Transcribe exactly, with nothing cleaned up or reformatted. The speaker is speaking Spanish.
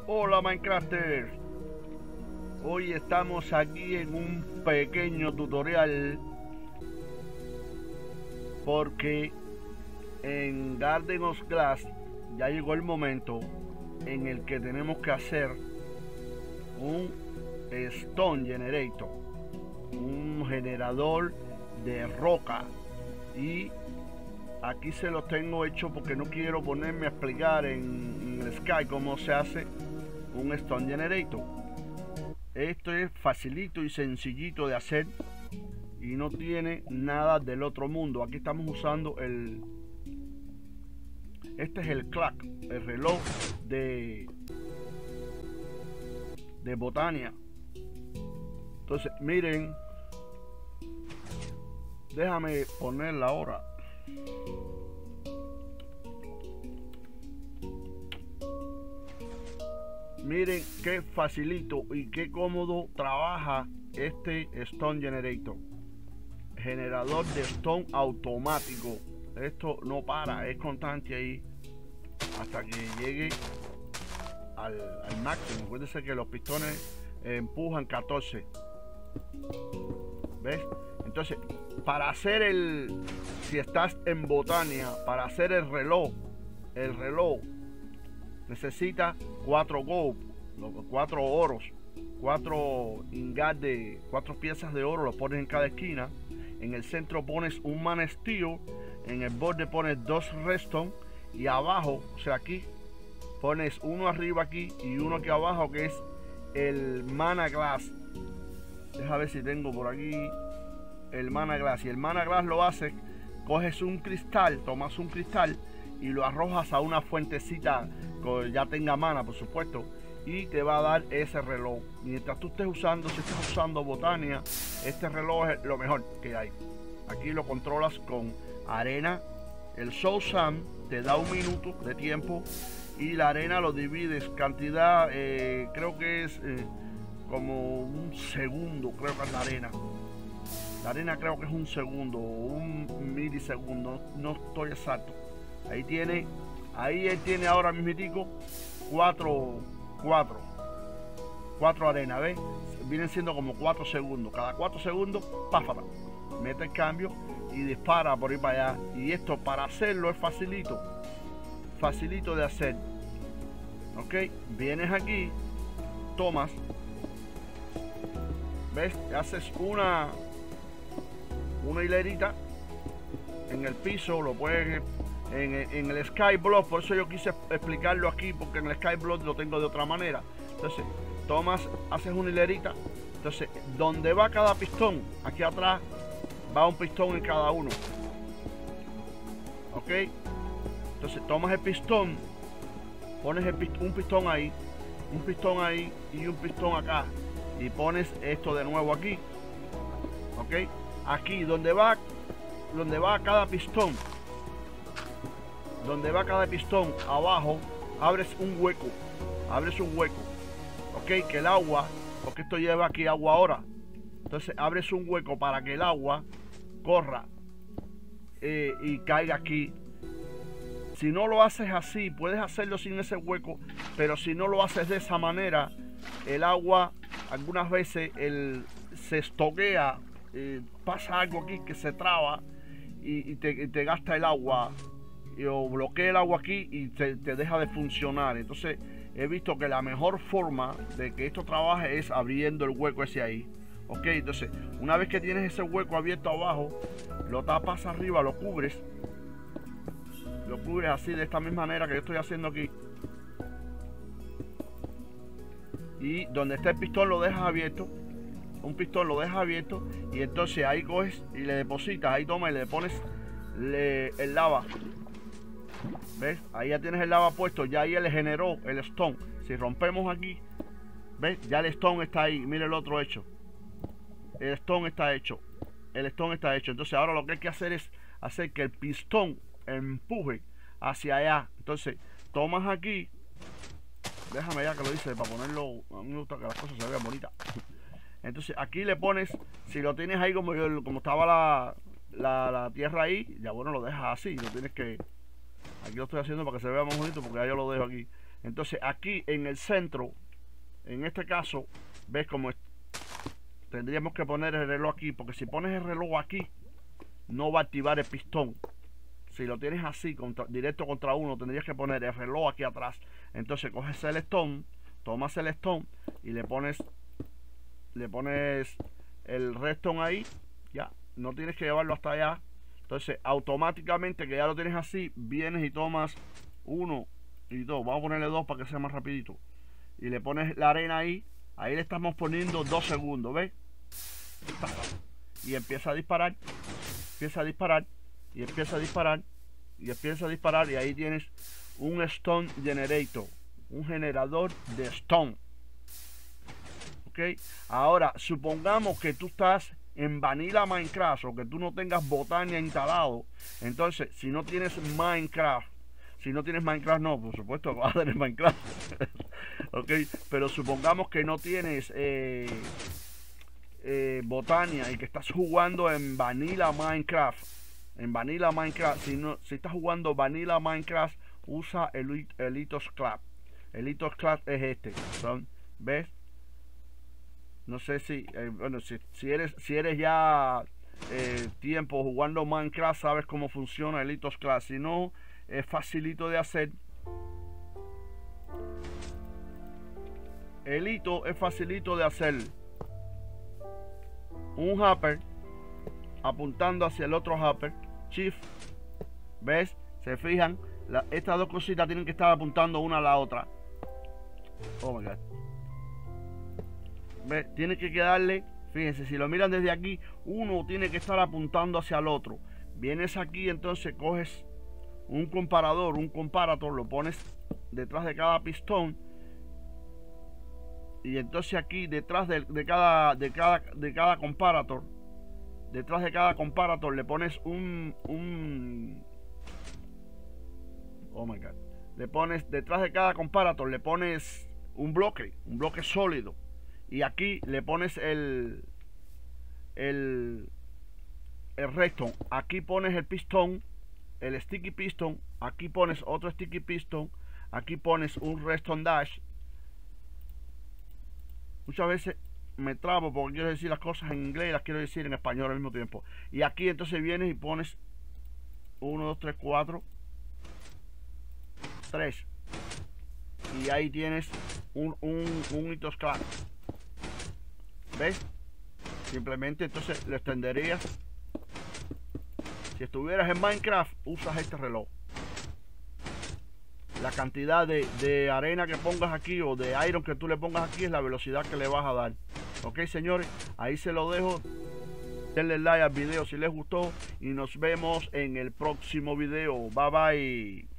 Hola Minecrafters, hoy estamos aquí en un pequeño tutorial porque en Garden of Glass ya llegó el momento en el que tenemos que hacer un Stone Generator, un generador de roca, y aquí se los tengo hecho porque no quiero ponerme a explicar en, en el Sky cómo se hace un Stone Generator. Esto es facilito y sencillito de hacer y no tiene nada del otro mundo. Aquí estamos usando el este es el clock, el reloj de de Botania. Entonces miren, déjame poner la hora. Miren qué facilito y qué cómodo trabaja este Stone Generator, generador de stone automático. Esto no para, es constante ahí hasta que llegue al, al máximo. Acuérdense que los pistones empujan catorce. ¿Ves? Entonces, para hacer el, si estás en Botania, para hacer el reloj, el reloj necesita cuatro gold, cuatro oros, cuatro ingots de cuatro piezas de oro, los pones en cada esquina. En el centro pones un man steel, en el borde pones dos redstone y abajo, o sea aquí, pones uno arriba aquí y uno aquí abajo que es el mana glass. Deja ver si tengo por aquí el mana glass. Y el mana glass lo haces, coges un cristal, tomas un cristal y lo arrojas a una fuentecita que ya tenga mana, por supuesto, y te va a dar ese reloj. Mientras tú estés usando, si estás usando Botania, este reloj es lo mejor que hay. Aquí lo controlas con arena. El Soul Sand te da un minuto de tiempo y la arena lo divides cantidad, eh, creo que es eh, como un segundo, creo que es la arena. La arena creo que es un segundo o un milisegundo, no estoy exacto. Ahí tiene, ahí él tiene ahora mismitico cuatro, cuatro, cuatro arenas, ¿ves? Vienen siendo como cuatro segundos. Cada cuatro segundos, páfata, mete el cambio y dispara por ir para allá. Y esto para hacerlo es facilito, facilito de hacer. Ok, vienes aquí, tomas, ¿ves? Haces una, una hilerita en el piso, lo puedes En, en el Skyblock, por eso yo quise explicarlo aquí, porque en el Skyblock lo tengo de otra manera. Entonces, tomas, haces una hilerita. Entonces, donde va cada pistón, aquí atrás va un pistón en cada uno. Ok. Entonces, tomas el pistón, pones el pistón, un pistón ahí, un pistón ahí y un pistón acá, y pones esto de nuevo aquí. Ok. Aquí donde va, donde va cada pistón. Donde va cada pistón, abajo abres un hueco, abres un hueco, ok, que el agua, porque esto lleva aquí agua ahora, entonces abres un hueco para que el agua corra eh, y caiga aquí. Si no lo haces así, puedes hacerlo sin ese hueco, pero si no lo haces de esa manera, el agua algunas veces el, se estoquea, eh, pasa algo aquí que se traba y, y, te, y te gasta el agua, o bloquea el agua aquí y te, te deja de funcionar. Entonces he visto que la mejor forma de que esto trabaje es abriendo el hueco ese ahí. Ok, entonces una vez que tienes ese hueco abierto abajo, lo tapas arriba, lo cubres, lo cubres así de esta misma manera que yo estoy haciendo aquí, y donde está el pistón lo dejas abierto, un pistón lo dejas abierto, y entonces ahí coges y le depositas, ahí toma y le pones le, el lava. ¿Ves? Ahí ya tienes el lava puesto, ya ahí le generó el stone. Si rompemos aquí, ¿ves? Ya el stone está ahí. Mira el otro hecho. El stone está hecho. El stone está hecho. Entonces ahora lo que hay que hacer es hacer que el pistón empuje hacia allá. Entonces tomas aquí. Déjame ya que lo hice para ponerlo. A mí me gusta que las cosas se vean bonitas. Entonces aquí le pones, si lo tienes ahí como, yo, como estaba la, la, la tierra ahí, ya bueno, lo dejas así. No tienes que... Aquí lo estoy haciendo para que se vea más bonito, porque ya yo lo dejo aquí. Entonces aquí en el centro, en este caso, ves como tendríamos que poner el reloj aquí, porque si pones el reloj aquí no va a activar el pistón. Si lo tienes así, contra, directo contra uno, tendrías que poner el reloj aquí atrás. Entonces coges el stone, tomas el stone y le pones le pones el redstone ahí. Ya, no tienes que llevarlo hasta allá. Entonces automáticamente, que ya lo tienes así, vienes y tomas uno y dos. Vamos a ponerle dos para que sea más rapidito. Y le pones la arena ahí. Ahí le estamos poniendo dos segundos, ¿ves? Y empieza a disparar. Empieza a disparar. Y empieza a disparar. Y empieza a disparar. Y ahí tienes un Stone Generator. Un generador de Stone. ¿Ok? Ahora, supongamos que tú estás en Vanilla Minecraft o que tú no tengas Botania instalado. Entonces, si no tienes Minecraft, si no tienes Minecraft, no, por supuesto que vas a tener Minecraft. Ok, pero supongamos que no tienes eh, eh, Botania y que estás jugando en Vanilla Minecraft. En Vanilla Minecraft, si, no, si estás jugando Vanilla Minecraft, usa el Elytos Club. El Elytos Club es este. Son, ¿ves? No sé si, eh, bueno, si, si eres si eres ya eh, tiempo jugando Minecraft, sabes cómo funciona el Elytos Club. Si no, es facilito de hacer. El hito es facilito de hacer. Un hopper apuntando hacia el otro hopper. Shift. ¿Ves? Se fijan. La, estas dos cositas tienen que estar apuntando una a la otra. Oh my god. ¿Ves? Tiene que quedarle. Fíjense, si lo miran desde aquí, uno tiene que estar apuntando hacia el otro. Vienes aquí, entonces coges un comparador, un comparator, lo pones detrás de cada pistón. Y entonces aquí detrás de, de cada de cada de cada comparator, detrás de cada comparator le pones un un oh my god, le pones detrás de cada comparator le pones un bloque, un bloque sólido, y aquí le pones el el el redstone. Aquí pones el pistón, el sticky piston, aquí pones otro sticky piston, aquí pones un redstone dash. Muchas veces me trabo porque quiero decir las cosas en inglés y las quiero decir en español al mismo tiempo. Y aquí entonces vienes y pones uno, dos, tres, cuatro, tres. Y ahí tienes un, un, un Elytos Club. ¿Ves? Simplemente entonces lo extenderías. Si estuvieras en Minecraft, usas este reloj. La cantidad de, de arena que pongas aquí o de iron que tú le pongas aquí es la velocidad que le vas a dar. Ok, señores, ahí se lo dejo. Denle like al video si les gustó y nos vemos en el próximo video. Bye bye.